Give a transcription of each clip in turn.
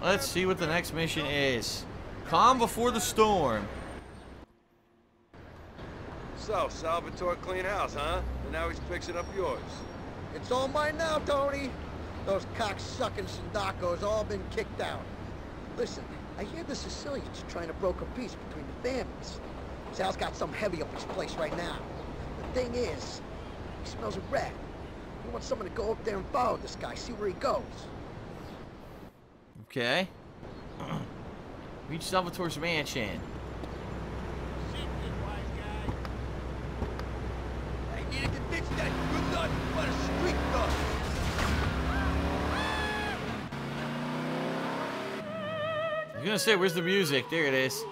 Let's see what the next mission is. Calm before the storm. So, Salvatore clean house, huh? And now he's fixing up yours. It's all mine now, Tony. Those cock-sucking Sindacos all been kicked out. Listen, I hear the Sicilians are trying to broker peace between the families. Sal's got some heavy up his place right now. The thing is, he smells a rat. He wants someone to go up there and follow this guy, see where he goes. Okay. Reach Salvatore's mansion. I needed to ditch that good nut for a street dog. I was gonna say, where's the music? There it is.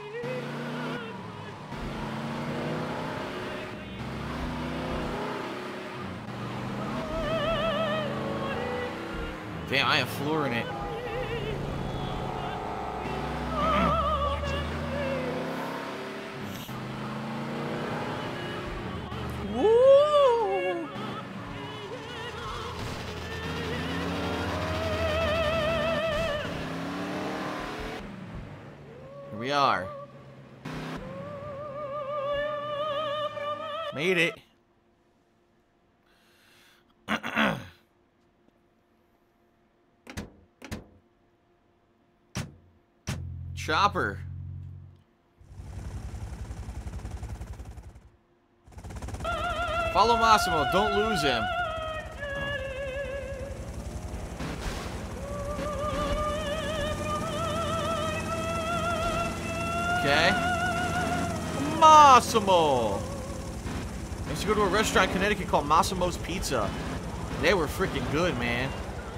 Damn, I am flooring it. Woo! Here we are. Made it. Chopper. Follow Massimo. Don't lose him. Okay. Massimo. I used to go to a restaurant in Connecticut called Massimo's Pizza. They were freaking good, man.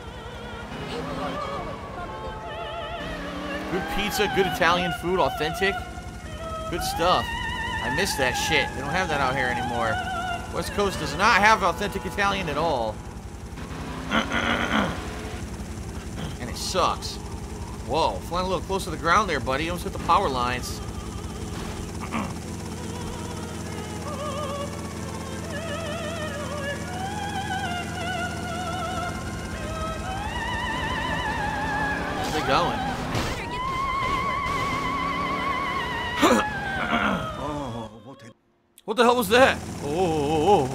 Good pizza, good Italian food, authentic. Good stuff. I miss that shit. They don't have that out here anymore. West Coast does not have authentic Italian at all. And it sucks. Whoa, flying a little close to the ground there, buddy. You almost hit the power lines. Where's they going? What the hell was that? Oh.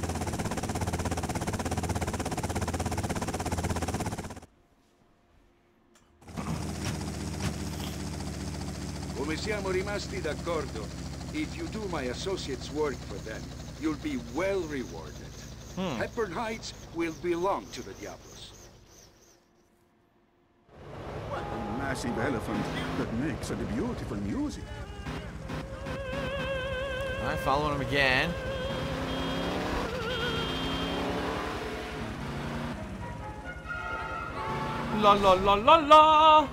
Come siamo rimasti d'accordo, if you do my associate's work for them, you'll be well rewarded. Hepburn Heights will belong to the Diablos. A massive elephant that makes such beautiful music. Alright, following him again. La la la la la.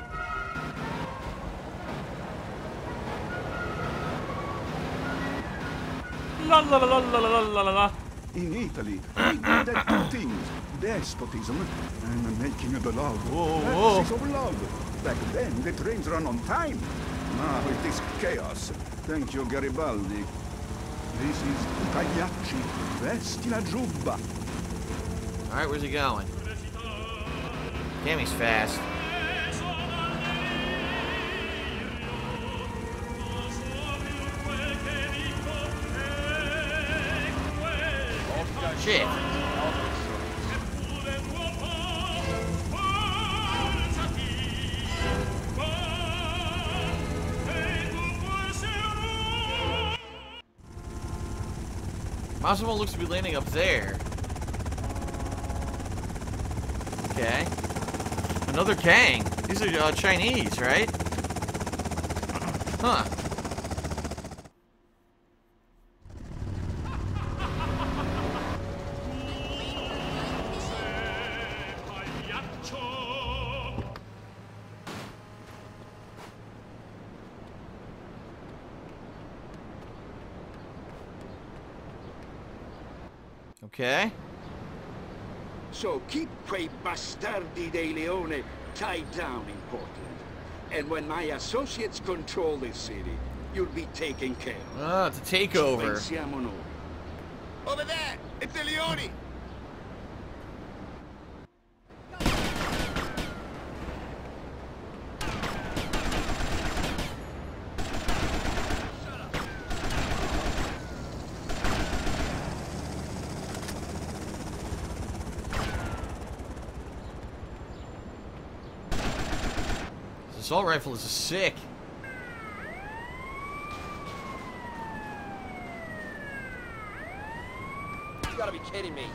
La la la la la la la la. In Italy, we did that two things. Despotism and making the law. Axis of love. Back then, the trains ran on time. Now it is chaos. Thank you, Garibaldi. This is Pagliacci. Vesti la giubba. Alright, where's he going? Damn, he's fast. Shit. Massimo looks to be landing up there. Okay. Another gang. These are Chinese, right? Huh. Okay. So keep quei bastardi dei Leone tied down in Portland. And when my associates control this city, you'll be taken care of. Ah, it's a takeover. Pensiamo noi. Over there! It's the Leone! Assault rifle is sick. You gotta be kidding me.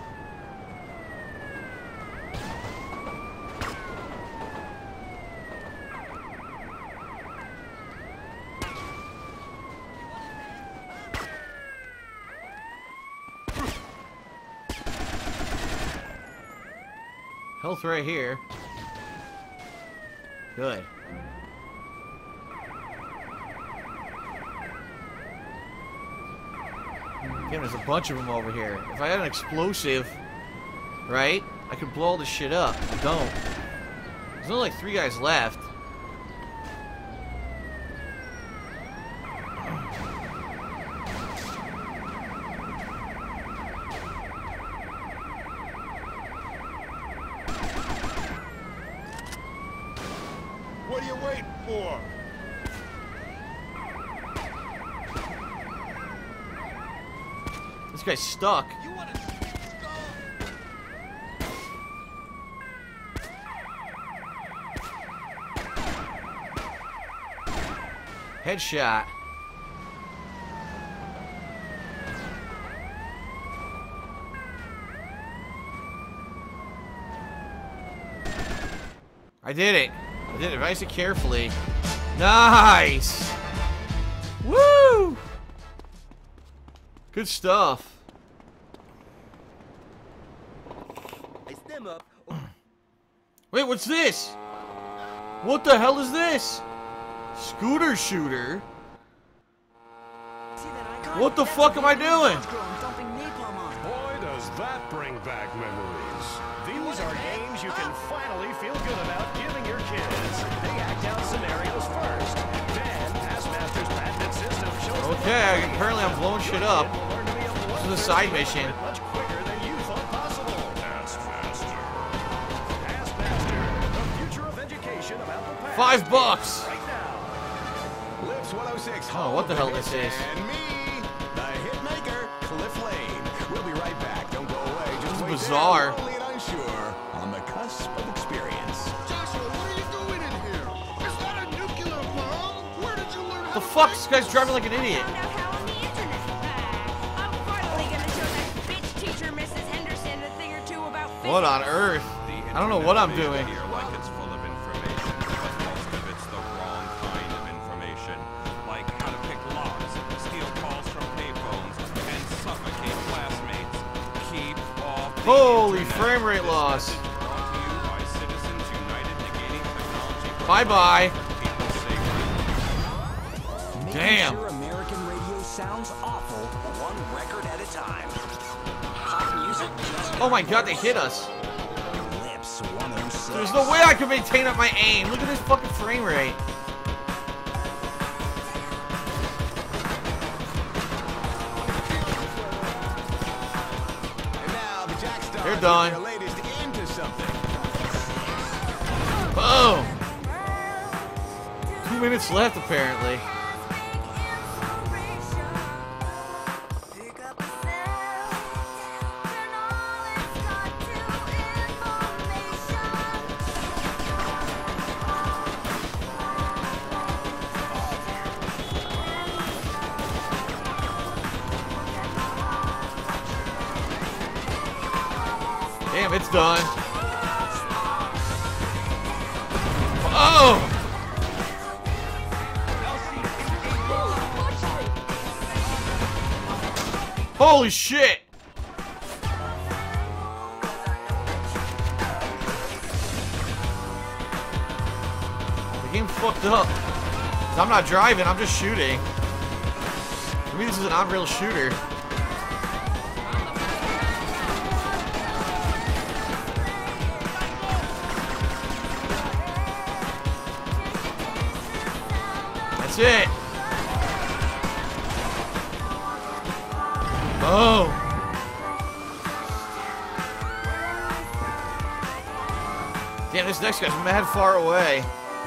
Health right here. Good. Again, there's a bunch of them over here. If I had an explosive, right, I could blow all this shit up. I don't. There's only like 3 guys left. What are you waiting for? This guy's stuck. You wanna skull? Headshot. I did it. I did it nice and carefully. Nice! Woo! Good stuff. I stem up. Wait, what's this? What the hell is this? Scooter shooter? What the fuck am I doing? Boy, does that bring back memories. These are games you can finally feel good about giving your kids. They act out scenarios first. Then, Taskmaster's patented system shows Okay, apparently I'm blowing shit up. This is a side mission. much quicker than you thought possible. Taskmaster. Taskmaster, the future of education about the past. $5. Right now. Lips 106. Oh, what the hell this is? And me, the hitmaker, Cliff Lane. We'll be right back. Don't go away. Just wait bizarre. there, lonely and unsure, on the cusp of experience. Joshua, what are you doing in here? Is that a nuclear bomb? Where did you learn how The fuck? This guy's driving like an idiot. Found out how on the internet. I'm finally gonna show that bitch teacher, Mrs. Henderson, a thing or two about physics. What on earth? I don't know what I'm doing. Like it's full of information, but most of it's the wrong kind of information. Like how to pick locks, steal calls from payphones, and suffocate classmates. Keep off the Holy internet. frame rate This loss. message brought to you by Citizens United Negating Technology. Bye-bye. People's safety. Damn. Making sure American radio sounds awful, one record at a time. Pop music just Oh my god, they hit us. Lips 106. There's no way I can maintain up my aim. Look at this fucking frame rate. And now the Jack Stars They're with done. their latest into something. Boom. 2 minutes left, apparently. Damn, it's done. Oh! Holy shit! The game's fucked up. 'Cause I'm not driving, I'm just shooting. For me, this is an unreal shooter. That's it. Oh. Damn, this next guy's mad far away.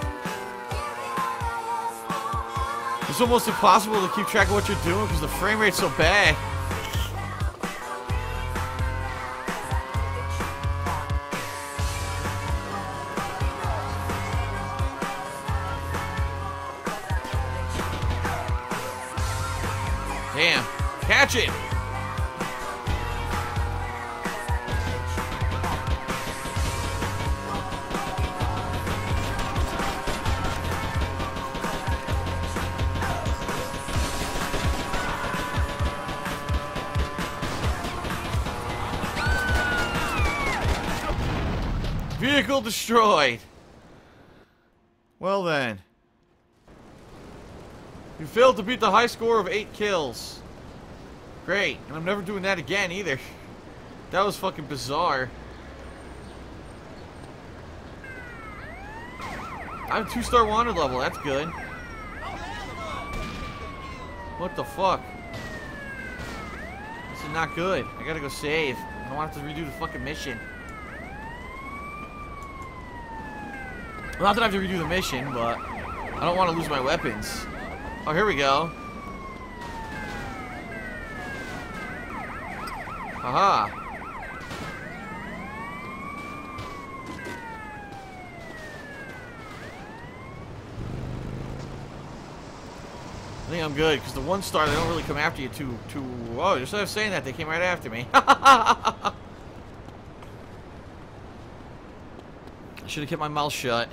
It's almost impossible to keep track of what you're doing because the frame rate's so bad. Damn. Catch it! Vehicle destroyed. Well then. You failed to beat the high score of 8 kills. Great. And I'm never doing that again either. That was fucking bizarre. I have a 2-star wanted level. That's good. What the fuck? This is not good. I gotta go save. I don't have to redo the fucking mission. Well, not that I have to redo the mission, but I don't want to lose my weapons. Oh, here we go. Aha. I think I'm good, because the 1-star, they don't really come after you too... Oh, instead of saying that, they came right after me. I should have kept my mouth shut.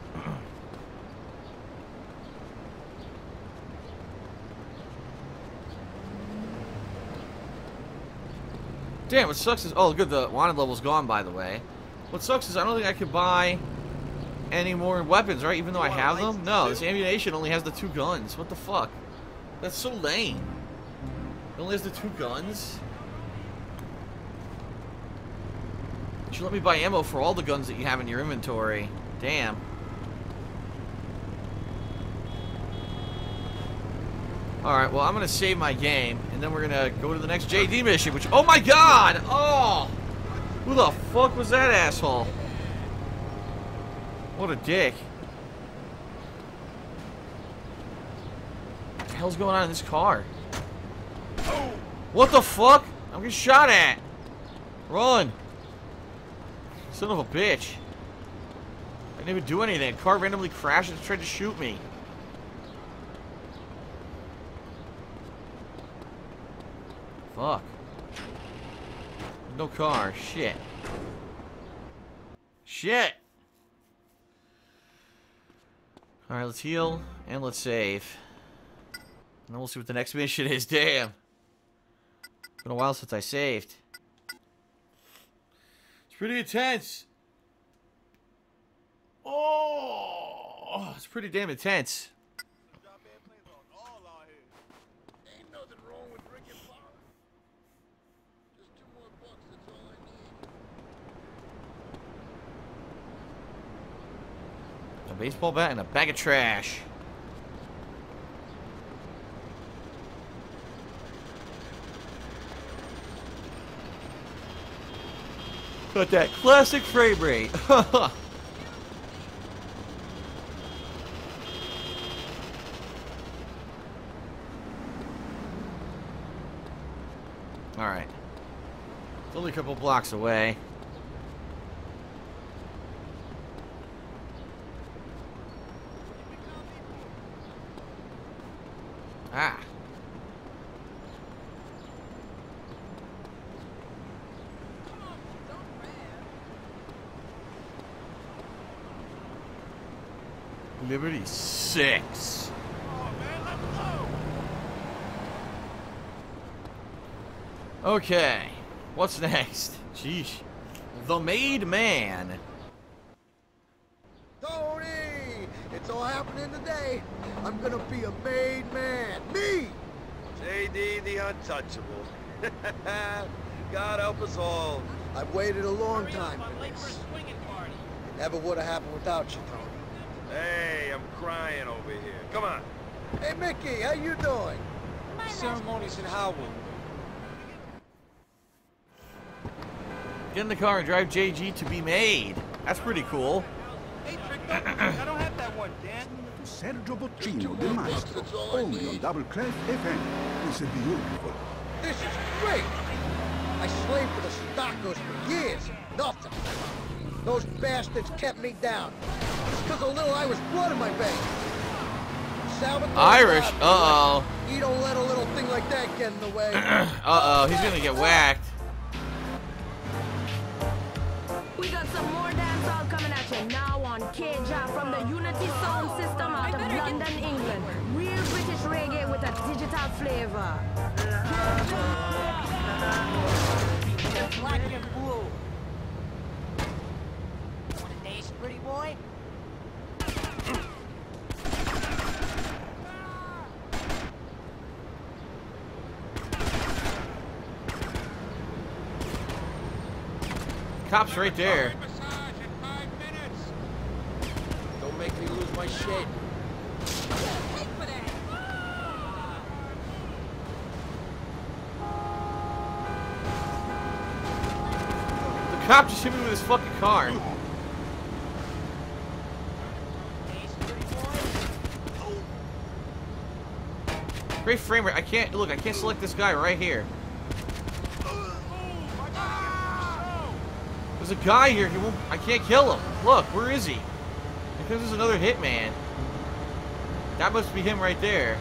Damn, what sucks is... Oh, good, the wanted level's gone, by the way. What sucks is I don't think I could buy any more weapons, right? Even though I have them? No, this ammunition only has the 2 guns. What the fuck? That's so lame. It only has the 2 guns? You should let me buy ammo for all the guns that you have in your inventory. Damn. Alright, well, I'm gonna save my game, and then we're gonna go to the next JD mission, which... Oh my god! Oh! Who the fuck was that asshole? What a dick. What the hell's going on in this car? What the fuck? I'm getting shot at! Run! Son of a bitch. I didn't even do anything. The car randomly crashed and tried to shoot me. Fuck. No car. Shit. Shit! Alright, let's heal and let's save. And then we'll see what the next mission is. Damn. It's been a while since I saved. It's pretty intense. Oh, it's pretty damn intense. Ain't nothing wrong with drinking flour. Just $2 more, that's all I need. A baseball bat and a bag of trash. Got that classic frame rate. Alright. It's only a couple blocks away. Ah. Liberty 6. Okay, what's next? Jeez. The Made Man. Tony! It's all happening today. I'm gonna be a made man. Me! JD the Untouchable. God help us all. I've waited a long time for this. Never would have happened without you, Tony. Hey, I'm crying over here. Come on. Hey, Mickey, how you doing? Ceremonies in Howell. Get in the car and drive JG to be made. That's pretty cool. Hey, Trick, I don't have that one, Dan. Sergio Boccino, the maestro, only on Double Clef FM. It's beautiful. This is great! I slaved for the Stockos for years. Nothing. Those bastards kept me down. Just because a little Irish blood in my veins. Salvatore. Irish? Uh-oh. You don't let a little thing like that get in the way. Uh-oh, he's gonna get whacked. We got some more dancehall coming at you now on K-Job from the Unity Sound System out of London, England. Real British reggae with a digital flavor. It's black and blue. Want a taste, pretty boy? Cop's right there. Don't make me lose my shit. The cop just hit me with his fucking car. Great frame rate. I can't look. I can't select this guy right here. There's a guy here. He won't. I can't kill him. Look, where is he? Because there's another hitman. That must be him right there.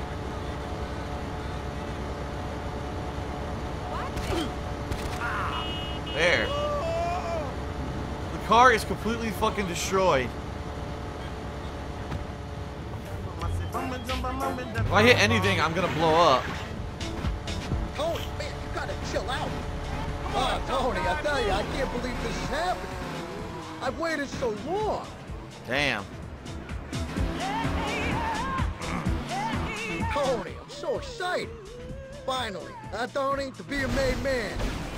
There. The car is completely fucking destroyed. If I hit anything, I'm gonna blow up. Tony, man, you gotta chill out. Oh, Tony, I tell you, I can't believe this is happening. I've waited so long. Damn. Tony, I'm so excited. Finally, huh, Tony, to be a made man.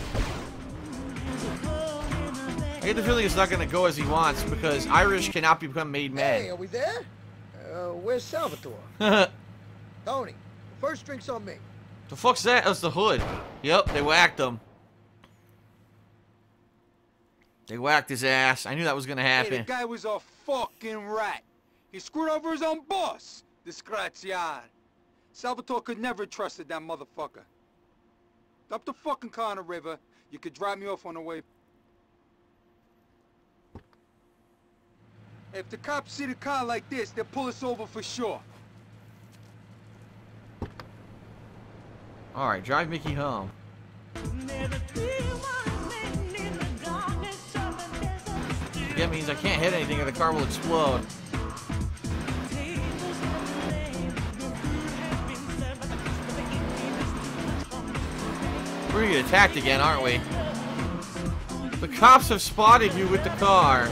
I get the feeling it's not gonna go as he wants because Irish cannot become made Hey, men. are we there? Where's Salvatore? Tony, first drink's on me. The fuck's that? That's the hood. Yep, they whacked him. They whacked his ass. I knew that was gonna Hey, happen. the guy was a fucking rat. He screwed over his own boss. Disgraziad. Salvatore could never have trusted that motherfucker. Dump the fucking car in the river. You could drive me off on the way. If the cops see the car like this, they'll pull us over for sure. Alright, drive Mickey home. That means I can't hit anything or the car will explode. We're gonna get attacked again, aren't we? The cops have spotted you with the car.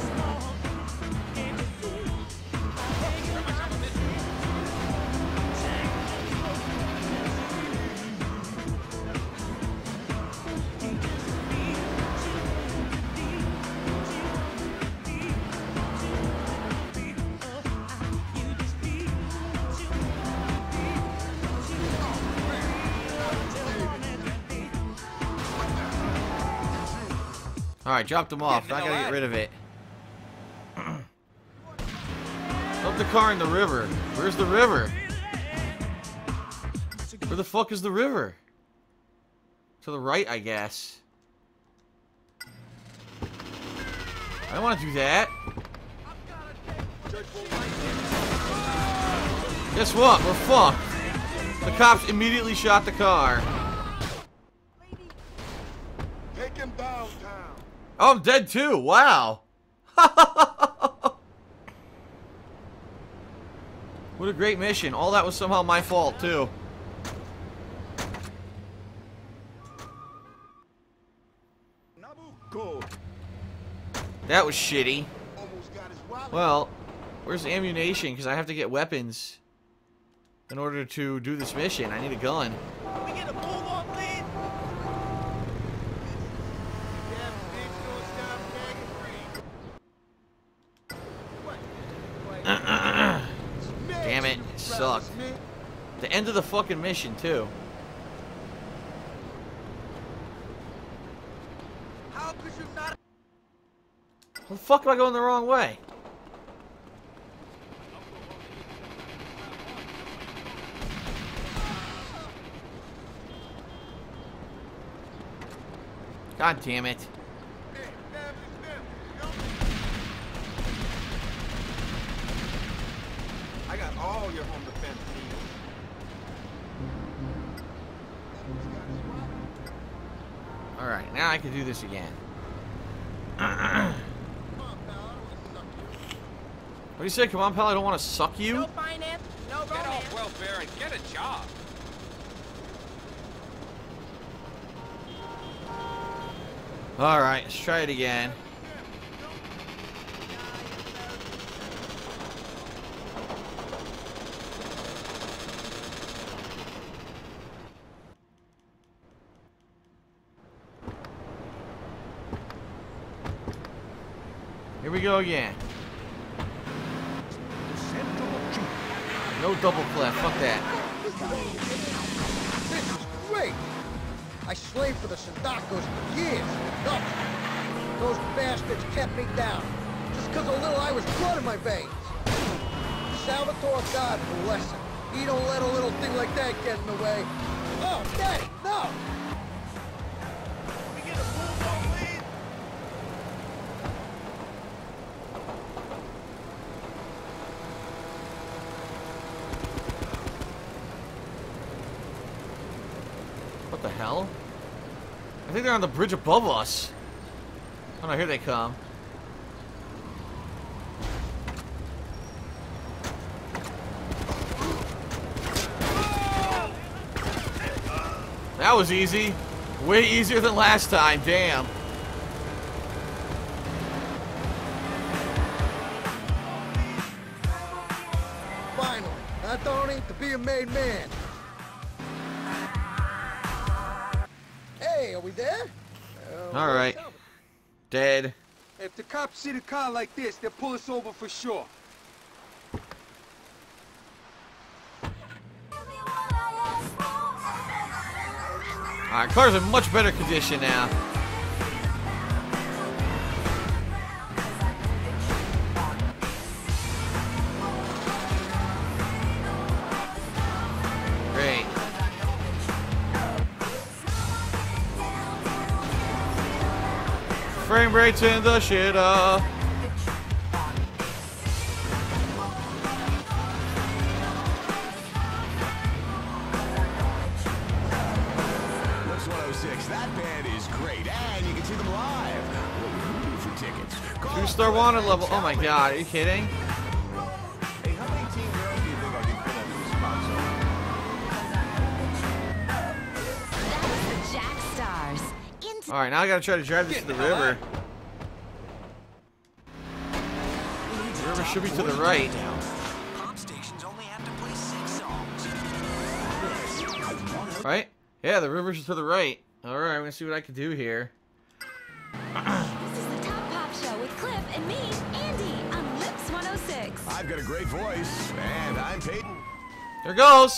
Alright, dropped them off. I gotta get rid of it. Dump the car in the river. Where's the river? Where the fuck is the river? To the right, I guess. I don't want to do that. Guess what? We're fucked. The cops immediately shot the car. Take him downtown. Oh, I'm dead too. Wow. What a great mission. All that was somehow my fault too. That was shitty. Well, where's the ammunition? Because I have to get weapons in order to do this mission. I need a gun. We get a move on, please. Damn it, it sucked. The end of the fucking mission, too. How could you not? How the fuck am I going the wrong way? God damn it. I got all your home defense needs. Alright, now I can do this again. What do you say? Come on, pal, I don't want to suck you? No finance, no romance. Get off welfare and get a job. Alright, let's try it again. Here we go again. No double clip, fuck that. This is great! I slaved for the Sindacos for years. No. Those bastards kept me down. Just because a little Irish blood in my veins. Salvatore God bless him. He don't let a little thing like that get in the way. Oh, Daddy, no! We get a bulldog lead. What the hell? I think they're on the bridge above us. Oh no, here they come. That was easy. Way easier than last time, damn. Finally, huh, Tony? To be a made man. Hey, are we there? Alright. Dead. If the cops see the car like this, they'll pull us over for sure. Alright, car's in much better condition now. Great. Frame rate's in the shitter. That band is great, and you can see them live. What would you do for tickets? 2-star wanted level. Oh my god, are you kidding? Hey, how many teen girls do you think I can fit under the spot? That was the Jack Stars. Alright, now I gotta try to drive this to the river. The river should be to the right. Pop stations only have to play 6 songs. Right? Yeah, the river's to the right. Alright, I'm gonna see what I can do here. This is the Top Pop Show with Cliff and me, Andy, on Lips 106. I've got a great voice, and I'm Peyton. There goes!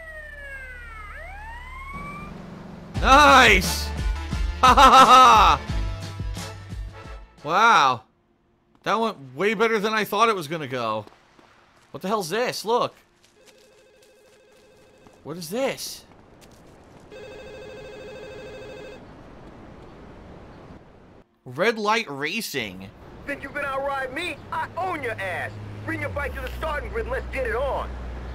Nice! Ha ha ha ha! Wow. That went way better than I thought it was gonna go. What the hell's this? Look. What is this? Red light racing. Think you can outride me? I own your ass. Bring your bike to the starting grid and let's get it on.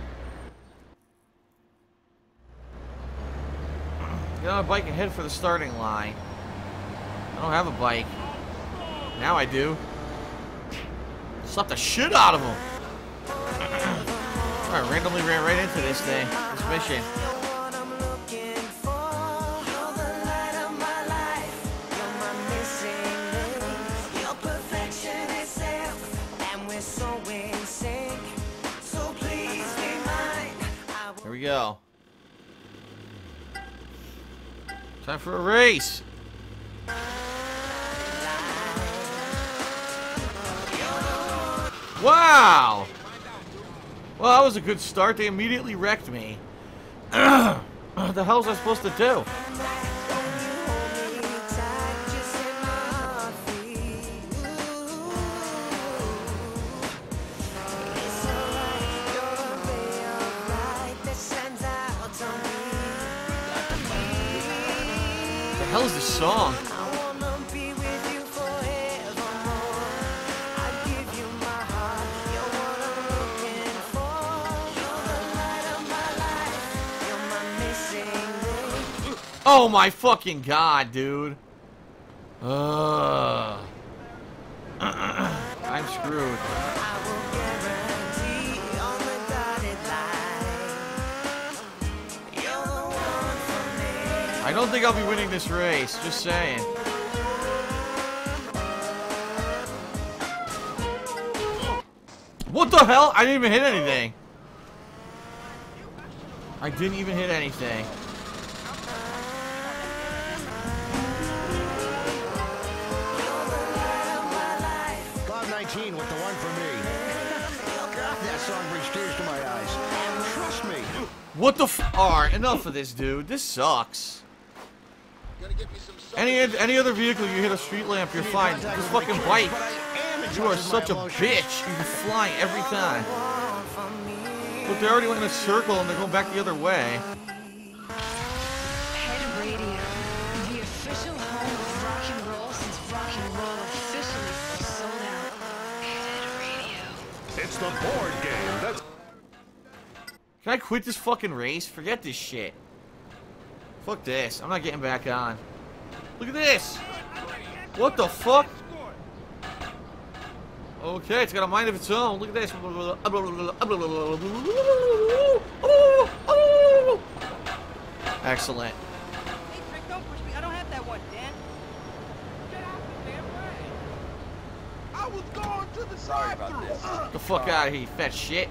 Get on a bike and head for the starting line. I don't have a bike. Now I do. Slap the shit out of him. Alright, randomly ran right into this thing. This mission. Here we go. Time for a race. Wow! Well, that was a good start. They immediately wrecked me. What the hell was I supposed to do? What the hell is this song? Oh my fucking god, dude. I'm screwed. I don't think I'll be winning this race, just saying. What the hell? I didn't even hit anything. I didn't even hit anything. Cloud 19 with the one for me. God, that song brings tears to my eyes. Trust me. What the f- Alright, enough of this, dude. This sucks. Any other vehicle, you hit a street lamp, you're fine. This fucking bike. You are such a bitch. You fly every time. Look, they already went in a circle and they're going back the other way. Head Radio, the official home of rock and roll since rock and roll officially sold out. Head Radio. It's the board game. That's... Can I quit this fucking race? Forget this shit. Fuck this. I'm not getting back on. Look at this. What the fuck? Okay, it's got a mind of its own. Look at this. Excellent. Hey, Trick, don't push me. I don't have that one, Dan. Get out the damn way. I was going to the drive-thru. Get the fuck out of here, you fat shit.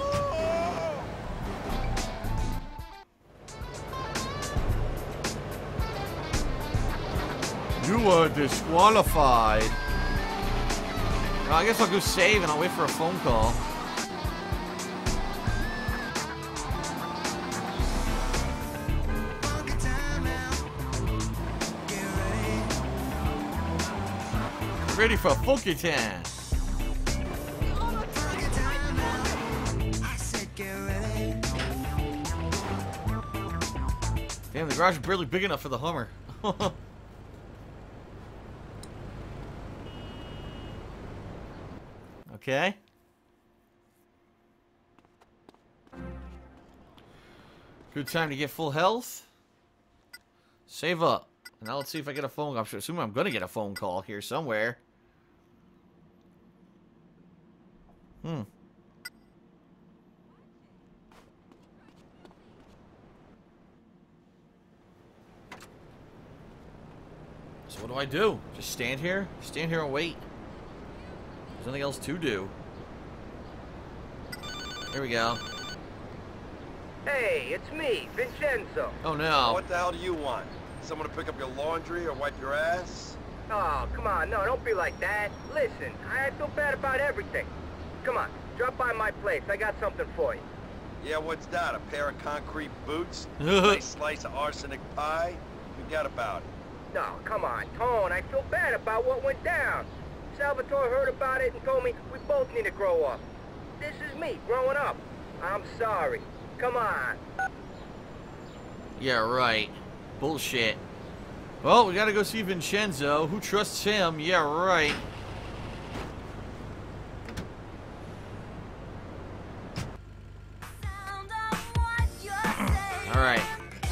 You were disqualified. Well, I guess I'll go save and I'll wait for a phone call. Ready for funky time. Damn, the garage is barely big enough for the Hummer. Okay. Good time to get full health. Save up. Now let's see if I get a phone call. I'm assuming I'm going to get a phone call here somewhere. So what do I do? Just stand here? Stand here and wait. There's nothing else to do. Here we go. Hey, it's me, Vincenzo. Oh no. What the hell do you want? Someone to pick up your laundry or wipe your ass? Oh, come on, no, don't be like that. Listen, I feel bad about everything. Come on, drop by my place. I got something for you. Yeah, what's that? A pair of concrete boots? A nice slice of arsenic pie? Forget about it. No, come on, Tone, I feel bad about what went down. Salvatore heard about it and told me we both need to grow up. This is me, growing up. I'm sorry. Come on. Yeah, right. Bullshit. Well, we gotta go see Vincenzo. Who trusts him? Yeah, right. Alright.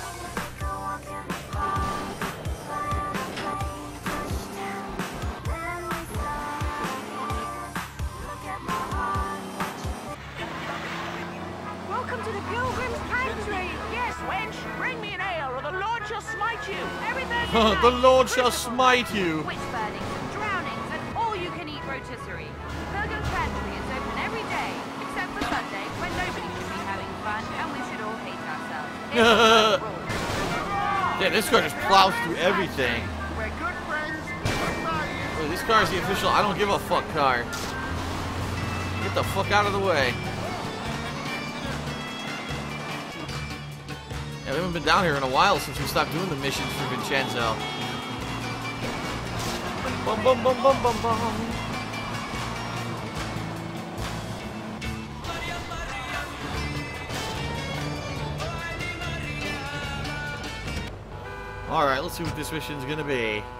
Welcome to the Pilgrim's Pantry. Yes, wench, bring me an ale or the Lord shall smite you. Everything. The Lord shall smite you. Witch burnings and drownings and all-you-can-eat rotisserie. Pilgrim's Pantry is open every day, except for Sunday, when nobody should be having fun and we should all hate ourselves. Yeah, this car just plows through everything. We're good friends. Look, this car is the official I don't give a fuck car. Get the fuck out of the way. Yeah, we haven't been down here in a while since we stopped doing the missions for Vincenzo. Bum bum bum bum bum bum. Alright, let's see what this mission's gonna be.